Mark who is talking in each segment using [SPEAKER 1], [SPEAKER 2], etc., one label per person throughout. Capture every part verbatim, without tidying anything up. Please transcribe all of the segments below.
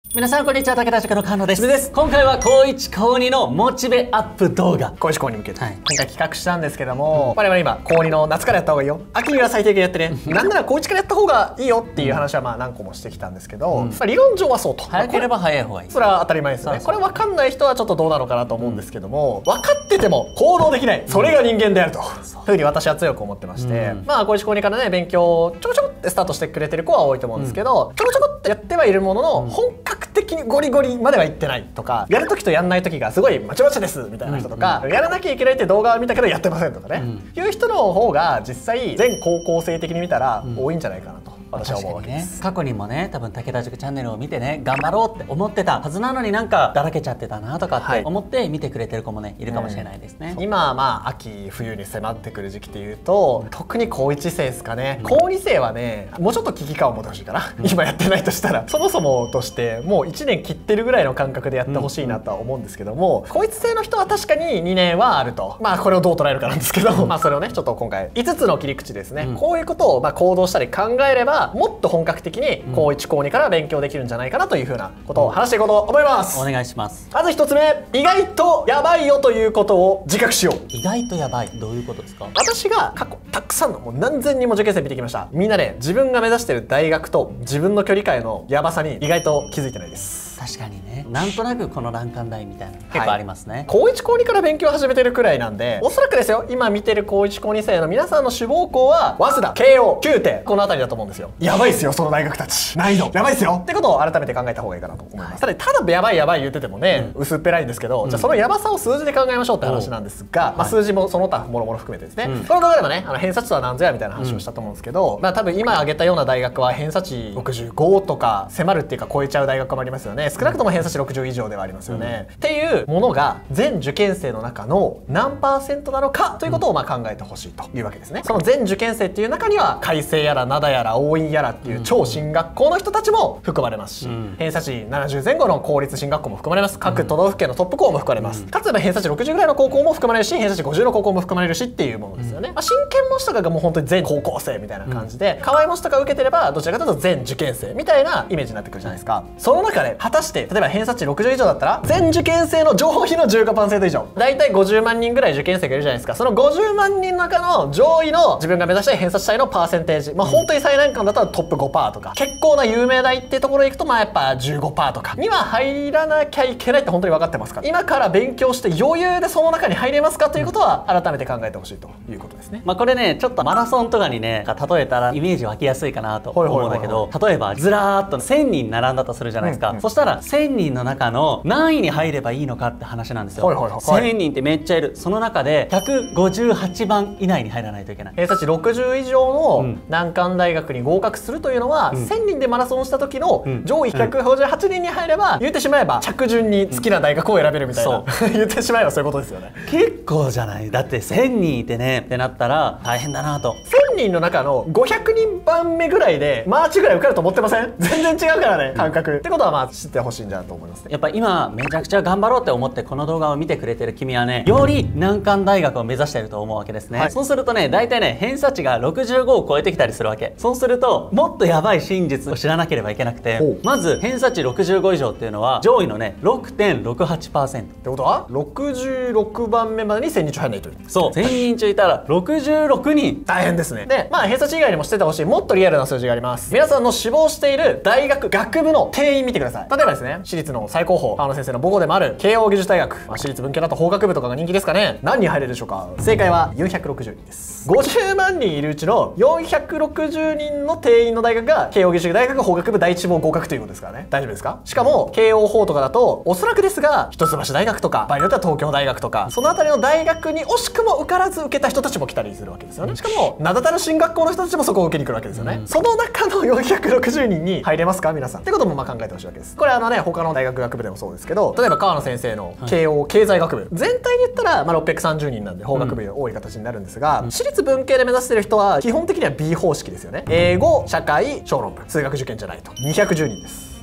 [SPEAKER 1] 皆さんこんにちは、武田塾の菅野です。今回は高いち高にのモチベアップ動画、
[SPEAKER 2] 高いち高に向けて、
[SPEAKER 1] はい、
[SPEAKER 2] 今回企画したんですけども、我々今高にの夏からやった方がいいよ、秋には最低限やってねなんなら高いちからやった方がいいよっていう話はまあ何個もしてきたんですけど、うん、まあ理論上はそうと、
[SPEAKER 1] 早ければ早い方がいい、
[SPEAKER 2] それは当たり前ですよね。これ分かんない人はちょっとどうなのかなと思うんですけども、分かってても行動できない、それが人間であると、うん、そういうふうに私は強く思ってまして、うん、まあ高いち高にからね勉強ちょこちょこってスタートしてくれてる子は多いと思うんですけど、うん、ちょこちょこってやってはいるものの、うん、本格的にゴリゴリまではいってないとか、やるときとやんないときがすごいまちまちですみたいな人とか、うんうん、やらなきゃいけないって動画を見たけどやってませんとかね、うん、いう人の方が実際全高校生的に見たら多いんじゃないかなと。私は思うわけです。
[SPEAKER 1] 過去にもね、多分武田塾チャンネルを見てね、頑張ろうって思ってたはずなのになんかだらけちゃってたなとかって思って見てくれてる子もねいるかもしれないですね。
[SPEAKER 2] うん、今まあ秋冬に迫ってくる時期っていうと、特に高いち生ですかね。うん、高に生はね、もうちょっと危機感を持ってほしいかな。うん、今やってないとしたら、そもそもとしてもういちねん切ってるぐらいの感覚でやってほしいなとは思うんですけども、高いち生の人は確かににねんはあると。まあこれをどう捉えるかなんですけど、まあそれをねちょっと今回いつつの切り口ですね。うん、こういうことをまあ行動したり考えれば、もっと本格的に高いち高にから勉強できるんじゃないかなというふうなことを話していこうと思います。
[SPEAKER 1] お願いします。
[SPEAKER 2] まずひとつめ、意外とやばいよということを自覚しよう。
[SPEAKER 1] 意外とやばい、どういうことですか？
[SPEAKER 2] 私が過去たくさんのもう何千人も受験生見てきました。みんなね、自分が目指している大学と自分の距離感へのやばさに意外と気づいてないです。
[SPEAKER 1] 確かにね、なんとなくこの難関大みたいな結構ありますね。はい、
[SPEAKER 2] 高いち高にから勉強を始めてるくらいなんで、おそらくですよ、今見てる高いち高に生の皆さんの志望校は早稲田、慶応、きゅうてこの辺りだと思うんですよ。やばいっすよその大学たち、難易度やばいっすよってことを改めて考えた方がいいかなと思います。はい、ただただやばいやばい言っててもね、うん、薄っぺらいんですけど、うん、じゃあそのやばさを数字で考えましょうって話なんですが、まあ、数字もその他もろもろ含めてですね、うん、この動画でもね、あの偏差値とは何ぞやみたいな話をしたと思うんですけど、うん、まあ多分今挙げたような大学は偏差値ろくじゅうごとか迫るっていうか超えちゃう大学もありますよね。少なくとも偏差値ろくじゅう以上ではありますよね。うん、っていうものが全受験生の中の何パーセントなのかということをまあ考えてほしいというわけですね。その全受験生っていう中には開成やら灘やら桜蔭やらっていう超進学校の人たちも含まれますし、うん、偏差値ななじゅうぜん後の公立進学校も含まれます。各都道府県のトップ校も含まれます。うん、かつ偏差値ろくじゅうぐらいの高校も含まれるし、偏差値ごじゅうの高校も含まれるしっていうものですよね。うん、まあ、真剣模試とかがもう本当に全高校生みたいな感じで、うん、河合模試とか受けてればどちらかというと全受験生みたいなイメージになってくるじゃないですか。その中で果たして例えば偏差値ろくじゅう以上だったら全受験生の上位の じゅうごパーセント 以上、だいたいごじゅうまんにんぐらい受験生がいるじゃないですか。そのごじゅうまんにんの中の上位の自分が目指したい偏差値帯のパーセンテージ、まあ本当に最難関だったらトップ ごパーセント とか、結構な有名大っていうところに行くとまあやっぱ じゅうごパーセント とかには入らなきゃいけないって本当に分かってますから、今から勉強して余裕でその中に入れますかということは改めて考えてほしいということですね。
[SPEAKER 1] まあこれね、ちょっとマラソンとかにね例えたらイメージ湧きやすいかなと思うんだけど、例えばずらーっとせんにん並んだとするじゃないですか。うんうん、そしたらせんにんの中の何位に入ればいいのかって話なんですよ。せんにんってめっちゃいる。その中でひゃくごじゅうはちばん以内に入らないといけない。
[SPEAKER 2] 偏差値ろくじゅう以上の難関大学に合格するというのは、うん、せんにんでマラソンした時の上位ひゃくごじゅうはちにんに入れば、うん、言ってしまえば着順に好きな大学を選べるみたいな、うん、言ってしまえばそういうことですよね。
[SPEAKER 1] 結構じゃない。だってせんにんいてねってなったら大変だなと。
[SPEAKER 2] せんにんの中のごひゃくにんばんめぐらいでマーチぐらい受かると思ってません？全然違うからね、感覚、うん、ってことはまあ知ってほしいんじゃないと思いますね。
[SPEAKER 1] やっぱ今めちゃくちゃ頑張ろうって思ってこの動画を見てくれてる君はね、より難関大学を目指していると思うわけですね。はい、そうするとね、大体ね偏差値がろくじゅうごを超えてきたりするわけ。そうするともっとやばい真実を知らなければいけなくて、まず偏差値ろくじゅうご以上っていうのは上位のね ろくてんろくはちパーセント
[SPEAKER 2] ってことはろくじゅうろくばんめまでにせんにん中入らないという。
[SPEAKER 1] そう、せんにん中いたらろくじゅうろくにん。
[SPEAKER 2] 大変ですね。でまあ偏差値以外にも知っててほしいもっとリアルな数字があります。皆さんの志望している大学学部の定員見てください。例えばですね、私立の最高峰、川野先生の母校でもある慶応義塾大学、まあ、私立文系だと法学部とかが人気ですかね。何人入れるでしょうか？正解はよんひゃくろくじゅうにんです。ごじゅうまんにんいるうちのよんひゃくろくじゅうにんの定員の大学が慶応義塾大学法学部第一志望合格ということですからね。大丈夫ですか？しかも慶応法とかだとおそらくですが一橋大学とか場合によっては東京大学とか、その辺りの大学に惜しくも受からず受けた人たちも来たりするわけですよね。しかも名だたる進学校の人たちもそこを受けに来るわけですよね。うん、その中のよんひゃくろくじゅうにんに入れますか皆さんってこともまあ考えてほしいわけです。これあのね、他の大学学部でもそうですけど、例えば川野先生の慶応経済学部、はい、全体で言ったらまあろっぴゃくさんじゅうにんなんで法学部が多い形になるんですが、うん、私立文系で目指してる人は基本的には ビー 方式ですよね。英語、社会、小論文、数学受験じゃないとにひゃくじゅうにんです。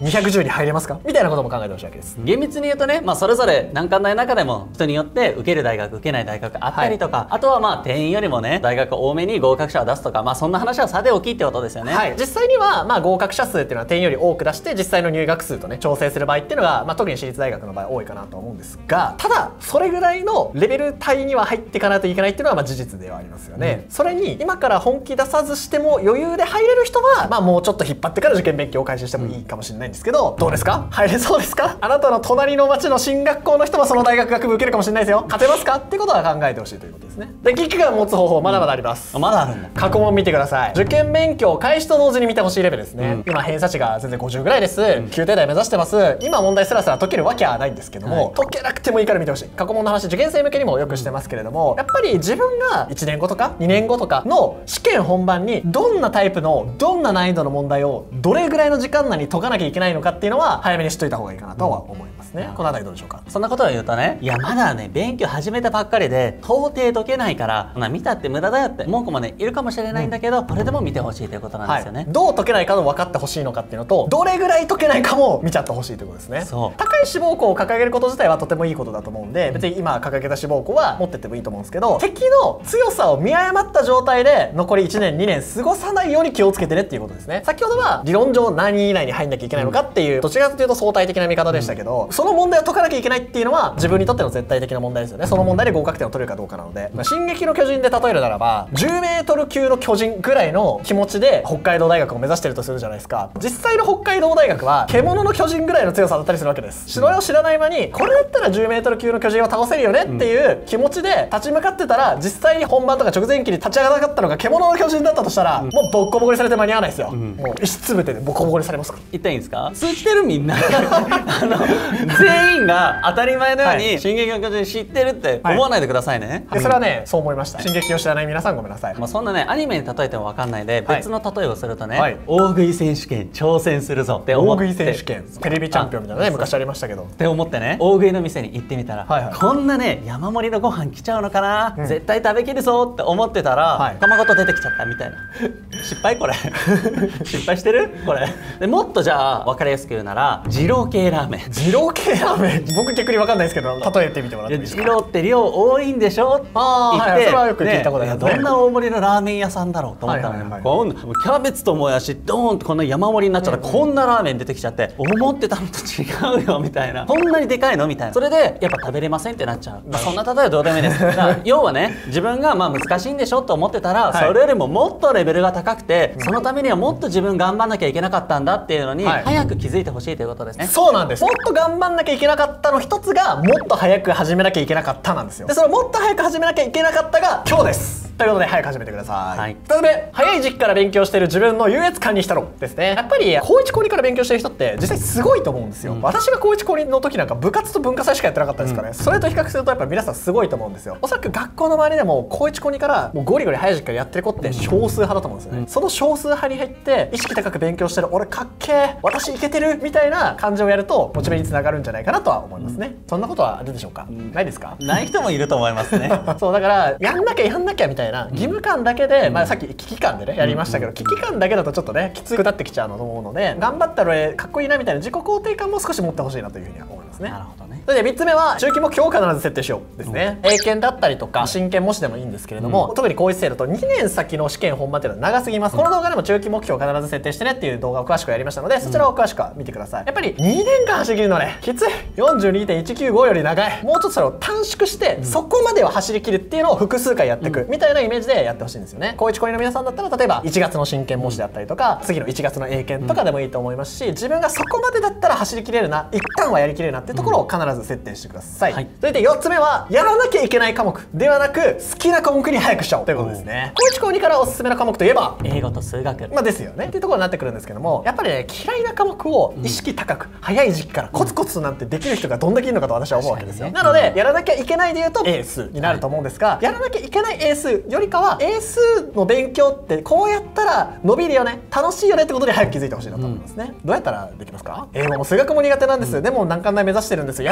[SPEAKER 2] にひゃくじゅうに入れますかみたいなことも考えてほしいわけです。
[SPEAKER 1] 厳密に言うとね、まあ、それぞれ難関大の中でも人によって受ける大学受けない大学あったりとか、はい、あとはまあ定員よりもね大学多めに合格者を出すとか、まあそんな話はさておきってことですよね。
[SPEAKER 2] はい、実際にはまあ合格者数っていうのは定員より多く出して実際の入学数とね調整する場合っていうのが、まあ、特に私立大学の場合多いかなと思うんですが、ただそれぐらいのレベル帯には入っていかないといけないっていうのはまあ事実ではありますよね。うん、それに今から本気出さずしても余裕で入れる人はまあもうちょっと引っ張ってから受験勉強を開始してもいいかもしれないんですけど、どうですか？入れそうですか？あなたの隣の町の進学校の人はその大学学部受けるかもしれないですよ。勝てますかってことは考えてほしいということですね。で、危機感を持つ方法まだまだあります。
[SPEAKER 1] うん、まだあるんだ。
[SPEAKER 2] 過去問見てください。受験勉強開始と同時に見てほしいレベルですね。うん、今偏差値が全然ごじゅうぐらいです。うん、きゅうてい台目指してます。今問題スラスラ解けるわけはないんですけども、はい、解けなくてもいいから見てほしい。過去問の話受験生向けにもよくしてますけれども、やっぱり自分がいちねんごとかにねんごとかの試験本番にどんなタイプのどんな難易度の問題をどれぐらいの時間内に解かなきゃいけないのかっていうのは早めに知っといた方がいいかなとは思いますね。うん、このあたりどうでしょうか？
[SPEAKER 1] そんなことを言うとね、いやまだね勉強始めたばっかりで到底解けないからまあ見たって無駄だよって文句もねいるかもしれないんだけど、うん、それでも見てほしいということなんですよね。はい、ど
[SPEAKER 2] う解けないかの分かってほしいのかっていうのと、どれぐらい解けないかも見ちゃってほしいということですね。そう、高い志望校を掲げること自体はとてもいいことだと思うんで、別に今掲げた志望校は持ってってもいいと思うんですけど、敵の強さを見誤った状態で残りいちねんにねん過ごさないように気をつけてねっていうことですね。先ほどは理論上何位以内に入んなきゃいけないのかっていう、どちらかというと相対的な見方でしたけど、うん、その問題を解かなきゃいけないっていうのは自分にとっての絶対的な問題ですよね。その問題で合格点を取れるかどうかなので、まあ、進撃の巨人で例えるならばじゅうメートル級の巨人ぐらいの気持ちで北海道大学を目指してるとするじゃないですか。実際の北海道大学は獣の巨人ぐらいの強さだったりするわけです。それを知らない間にこれだったらじゅうメートル級の巨人を倒せるよねっていう気持ちで立ち向かってたら、実際に本番とか直前期に立ち上がらなかったのが獣の巨人だったとしたら、うん、もうボッコボコにされて間に合わないですよ。うん、もう石つぶてでボコボコにされますから。
[SPEAKER 1] 言ったらいいんですか？通じてるみんなあの全員が当たり前のように「進撃の巨人」知ってるって思わないでくださいね。
[SPEAKER 2] はい、でそれはねそう思いました。進撃を知らない皆さんごめんなさい。
[SPEAKER 1] まあそんなねアニメに例えても分かんないで別の例えをするとね、はい、大食い選手権挑戦するぞって思って、
[SPEAKER 2] 大食い選手権テレビチャンピオンみたいなね昔ありましたけど
[SPEAKER 1] って思ってね大食いの店に行ってみたら、はい、はい、こんなね山盛りのご飯来ちゃうのかな、うん、絶対食べきるぞって思ってたら、はい、玉ごと出てきちゃったみたいな失敗これ失敗してるこれでもっとじゃあ分かりやすく言うなら二郎系ラーメン。
[SPEAKER 2] 二郎系ラーメン僕逆に分かんないですけど例えてみてもらっていいですか？
[SPEAKER 1] 二郎って量多いんでしょ
[SPEAKER 2] ああ、はい、それはよく聞いたことありますね。
[SPEAKER 1] どんな大盛りのラーメン屋さんだろうと思ったらね、こんなキャベツともやしドーンとこんな山盛りになっちゃった、うん、こんなラーメン出てきちゃって思ってたのと違うよみたいな、こんなにでかいのみたいな、それでやっぱ食べれませんってなっちゃう。まあ、そんな例えはどうでもいいです。要はね自分がまあ難しいんでしょと思ってたら、はい、それよりももっとレベルが高くて、そのためにはもっと自分頑張んなきゃいけなかったんだっていうのに、はい、早く気づいてほしいということですね。
[SPEAKER 2] そうなんです。もっと頑張んなきゃいけなかったの一つがもっと早く始めなきゃいけなかったなんですよ。でそのもっと早く始めなきゃいけなかったが今日です。ということで早く始めてください。はい、ふたつめ、早い時期から勉強している自分の優越感にしたろですね。やっぱり高いち高にから勉強してる人って実際すごいと思うんですよ。うん、私が高いち高にの時なんか部活と文化祭しかやってなかったですからね、うん、それと比較するとやっぱ皆さんすごいと思うんですよ。おそらく学校の周りでも高いち高にからもうゴリゴリ早い時期からやってる子って少数派だと思うんですよね。うん、その少数派に入って意識高く勉強してる俺かっけー私いけてるみたいな感じをやるとモチベにつながるんじゃないかなとは思いますね。うん、そんなことはあるでしょうか？うん、ないですか？
[SPEAKER 1] ない人もいると思いますね。
[SPEAKER 2] そうだからやんなきゃやんなきゃみたいな義務感だけで、うん、まあさっき危機感でねやりましたけど、危機感だけだとちょっとねきつくなってきちゃうのと思うので、頑張ったら俺かっこいいなみたいな自己肯定感も少し持ってほしいなというふうには思いますね。なるほどね。それでみっつめは中期目標を必ず設定しようですね。うん、英検だったりとか真剣模試でもいいんですけれども、うん、特に高一生だとにねん先の試験本番っていうのは長すぎます。うん、この動画でも中期目標を必ず設定してねっていう動画を詳しくやりましたので、そちらを詳しく見てください。やっぱりにねんかん走り切るのねきつい。 よんじゅうにてんいちきゅうご より長い。もうちょっとそれを短縮して、うん、そこまでは走り切るっていうのを複数回やっていく、うん、みたいなイメージでやってほしいんですよね。高いち高にの皆さんだったら例えばいちがつの真剣模試であったりとか、次のいちがつの英検とかでもいいと思いますし、自分がそこまでだったら走り切れるな、一旦はやりきれるなっていうところを必ず設定してください。はい、それでよっつめはやらなきゃいけない科目ではなく好きな科目に早くしちゃおうということですね。高いち高にからおすすめの科目といえば
[SPEAKER 1] 英語と数学、
[SPEAKER 2] まあですよねっていうところになってくるんですけども、やっぱりね嫌いな科目を意識高く、うん、早い時期からコツコツなんてできる人がどんだけいるのかと私は思うわけですよ。ね、なのでやらなきゃいけないでいうと英数になると思うんですが、はい、やらなきゃいけない英数よりかは英数の勉強ってこうやったら伸びるよね楽しいよねってことに早く気づいてほしいなと思いますね。うん、どうやったらできますか？英語も数学も苦手なんです、うん、でも難関大目指してるんです。やら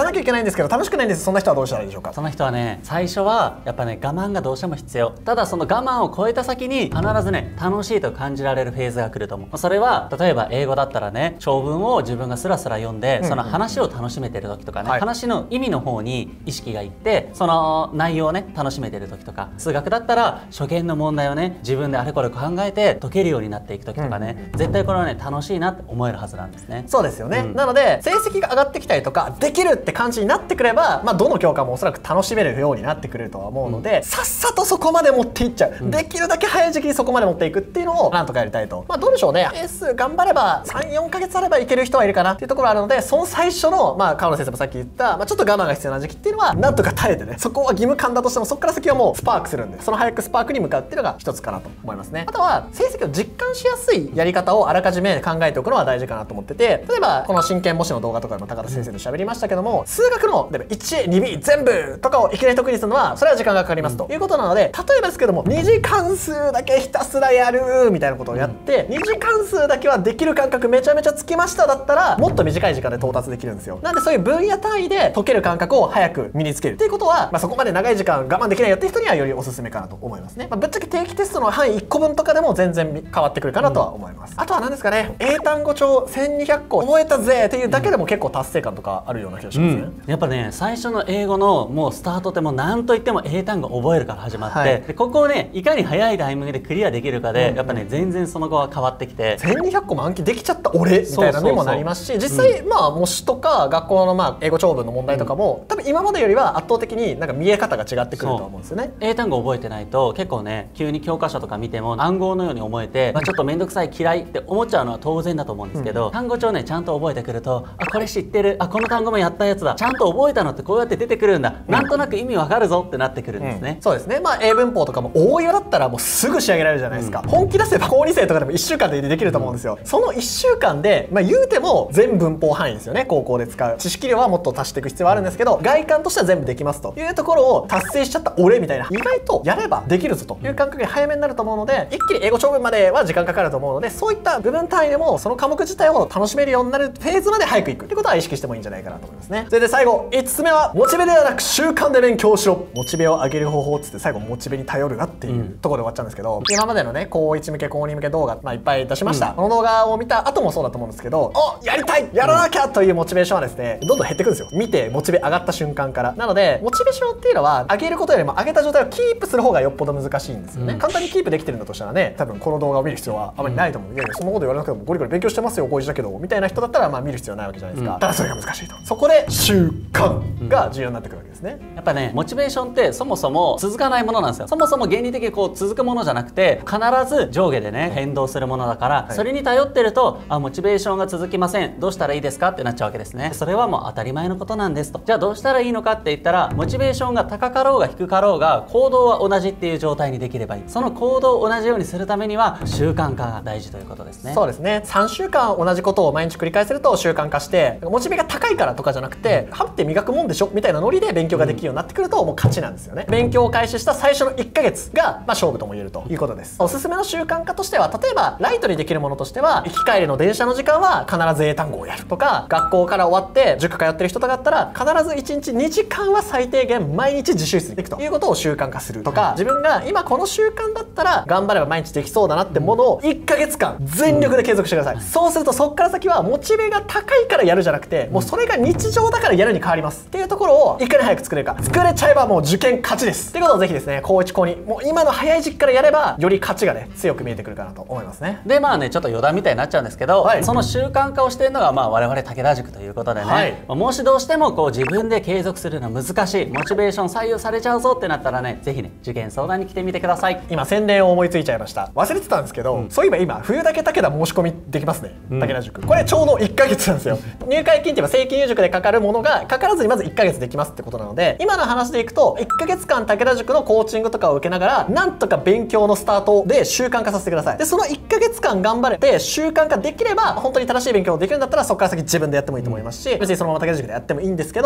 [SPEAKER 2] なきゃいけないんですけど楽しくないんです。そんな人はどうしたらいいでしょうか？
[SPEAKER 1] その人はね、最初はやっぱね我慢がどうしても必要。ただその我慢を超えた先に必ずね楽しいと感じられるフェーズが来ると思う。それは例えば英語だったらね、長文を自分がスラスラ読んで、その話を楽しめてる時とかね、
[SPEAKER 2] はい、
[SPEAKER 1] 話の意味の方に意識がいってその内容をね楽しめてる時とか、数学だったら初見の問題をね自分であれこれ考えて解けるようになっていく時とかね、絶対これはね楽しいなって思えるはずなんですね。
[SPEAKER 2] そうですよね、
[SPEAKER 1] うん、
[SPEAKER 2] なので成績が上がってきたりとかできるって感じになってくれば、まあ、どの教科もおそらく楽しめるようになってくれるとは思うので、うん、さっさとそこまで持っていっちゃう、うん、できるだけ早い時期にそこまで持っていくっていうのをなんとかやりたいと。まあどうでしょうね、エース頑張ればさん、よんかげつあればいける人はいるかなっていうところあるので、その最初のまあ川野先生もさっき言った、まあ、ちょっと我慢が必要な時期っていうのはなんとか耐えてね、そこは義務感だとしてもそこから先はもうスパークするんで、その早くスパークに向かうっていうのが一つかなと思いますね。あとは成績を実感しやすいやり方をあらかじめ考えておくのは大事かなと思ってて、例えばこの真剣模試の動画とかでも高田先生と喋りましたけども、数学の例えば いちエーにビー 全部とかをいきなり得意にするのはそれは時間がかかりますということなので、例えばですけども二次関数だけひたすらやるみたいなことをやって、二次関数だけはできる感覚めちゃめちゃつきましただったらもっと短い時間で到達できるんですよ。なんでそういう分野単位で解ける感覚を早く身につけるっていうことは、まあ、そこまで長い時間我慢できないよっていう人にはよりおすすめかなと思いますね。まあ、ぶっちゃけ定期テストの範囲いっこぶんとかでも全然変わってくるかなとは思います。うん、あとは何ですかね、英単語帳せんにひゃっこ覚えたぜっていうだけでも結構達成感とかあるような気がしますね。うん、
[SPEAKER 1] やっぱね最初の英語のもうスタートってもう何といっても英単語覚えるから始まって、はい、でここをねいかに早いタイミングでクリアできるかで、うん、やっぱね全然その後は変わってきて、
[SPEAKER 2] せんにひゃっこも暗記できちゃった俺みたいなのにもなりますし、実際、うん、まあ模試とか学校のまあ英語長文の問題とかも、うん、多分今までよりは圧倒的になんか見え方が違ってくると思うんですよね。
[SPEAKER 1] 英単語覚えてないと結構ね急に教科書とか見ても暗号のように思えて、まあ、ちょっと面倒くさい嫌いって思っちゃうのは当然だと思うんですけど、うん、単語帳ねちゃんと覚えてくると、あこれ知ってる、あこの単語もやったやつだ、ちゃんと覚えたのってこうやって出てくるんだ、うん、なんとなく意味わかるぞってなってくるんですね。うん、
[SPEAKER 2] そうですね。まあ英文法とかも大岩だったらもうすぐ仕上げられるじゃないですか。うん、本気出せば高に生とかでもいっしゅうかんでできると思うんですよ。うん、そのいっしゅうかんでまあ言うても全文法範囲ですよね。高校で使う知識量はもっと足していく必要はあるんですけど、外観としては全部できますというところを達成しちゃった俺みたいな、意外とやればできるぞという感覚が早めになると思うので、一気に英語長文までは時間かかると思うので、そういった部分単位でもその科目自体を楽しめるようになるフェーズまで早くいくってことは意識してもいいんじゃないかなと思いますね。それで最後いつつめはモチベではなく習慣で勉強しろ。モチベを上げる方法っつって最後モチベに頼るなっていうところで終わっちゃうんですけど、うん、今までのね高いち向け高に向け動画、まあ、いっぱい出しました。うん、この動画を見た後もそうだと思うんですけど、おやりたいやらなきゃというモチベーションはですねどんどん減ってくるんですよ。見てモチベ上がった瞬間から。なのでモチベーションっていうのは上げることよりも上げた状態をキープする方がよっぽど難しいんですよね。うん、簡単にキープできてるんだとしたらね、多分この動画を見る必要はあまりないと思う。いやいやそんなこと言われなくてもゴリゴリ勉強してますよ高いちだけどみたいな人だったらまあ見る必要ないわけじゃないですか。うん、ただそれが難しいと。そこで習慣が重要になってくるわけですね。
[SPEAKER 1] やっぱねモチベーションってそもそも続かないものなんですよ。そもそも原理的にこう続くものじゃなくて必ず上下でね変動するものだから、はい、それに頼ってるとあモチベーションが続きません、どうしたらいいですかってなっちゃうわけですね。それはもう当たり前のことなんですと。じゃあどうしたらいいのかって言ったら、モチベーションが高かろうが低かろうが行動は同じっていう状態にできればいい。その行動を同じようにするためには習慣化が大事ということですね。
[SPEAKER 2] そうですね。さんしゅうかん同じことを毎日繰り返せると習慣化して、モチベが高いからとかじゃなくて、はって磨くもんでしょみたいなノリで勉強ができるようになってくるともう勝ちなんですよね。勉強を開始した最初のいっかげつが、まあ、勝負とも言えるということです。おすすめの習慣化としては、例えばライトにできるものとしては、行き帰りの電車の時間は必ず英単語をやるとか、学校から終わって塾通ってる人とかだったら必ずいちにちにじかんは最低限毎日自習室に行くということを習慣化するとか、自分が今この習慣だったら頑張れば毎日できそうだなってものをいっかげつかん全力で継続してください。そうするとそっから先はモチベが高いからやるじゃなくて、もうそれが日常だからやるに変わりますっていうところをいかに早く作れるか。作れちゃえばもう受験勝ちですっていうことをぜひですね、高いち高にもう今の早い時期からやればより勝ちがね強く見えてくるかなと思いますね。
[SPEAKER 1] でまあねちょっと余談みたいになっちゃうんですけど、はい、その習慣化をしているのがまあ我々武田塾ということでね、はい、もしどうしてもこう自分で継続するのは難しい、モチベーション左右されちゃうぞってなったらね、ぜひね受験相談に来てみてください。
[SPEAKER 2] 今宣伝を思いついちゃいました。忘れてたんですけど、うん、そういえば今冬だけ武田申し込みできますね、うん、武田塾。これちょうどいっかげつなんですよ。入会金っていうのは正規入塾でかかるものがかからずにまずいっかげつできますってことなので、今の話でいくといっかげつかん武田塾のコーチングとかを受けながらなんとか勉強のスタートで習慣化させてください。でそのいっかげつかん頑張れて習慣化できれば本当に正しい勉強をできるんだったら、そこから先自分でやってもいいと思いますし、別にそのまま武田塾でやってもいいんですけど、やっぱりいっ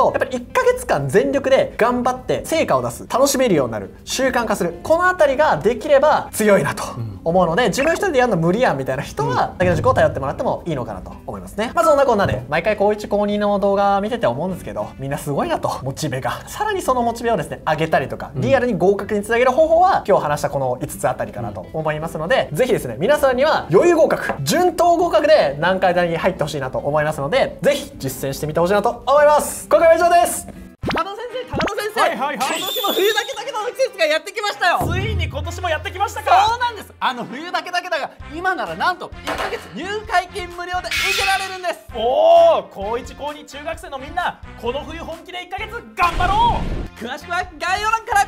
[SPEAKER 2] かげつかん全力で頑張って成果を出す、楽しめるようになる、習慣化する、このあたりができれば強いなと思うので、自分一人でやるの無理やんみたいな人は竹の塾を頼ってもらってもいいのかなと思いますね。まあそんなこんなで毎回高いち高にの動画見てて思うんですけど、みんなすごいなと、モチベが。さらにそのモチベをですね上げたりとか、リアルに合格につなげる方法は今日話したこのいつつあたりかなと思いますので、ぜひですね皆さんには余裕合格、順当合格で難解大に入ってほしいなと思いますので、ぜひ実践してみてほしいなと思います。今回は以上です。
[SPEAKER 3] 高野先生、高野先生、
[SPEAKER 4] はいはいはい、
[SPEAKER 3] 今年も冬だけだけの季節がやってきましたよ。
[SPEAKER 4] ついに今年もやってきましたか。
[SPEAKER 3] そうなんです。あの冬だけだけだが今ならなんといっかげつ入会金無料で受けられるんです。
[SPEAKER 4] おお、高いち高に中学生のみんな、この冬本気でいっかげつ頑張ろう。
[SPEAKER 3] 詳しくは概要欄から。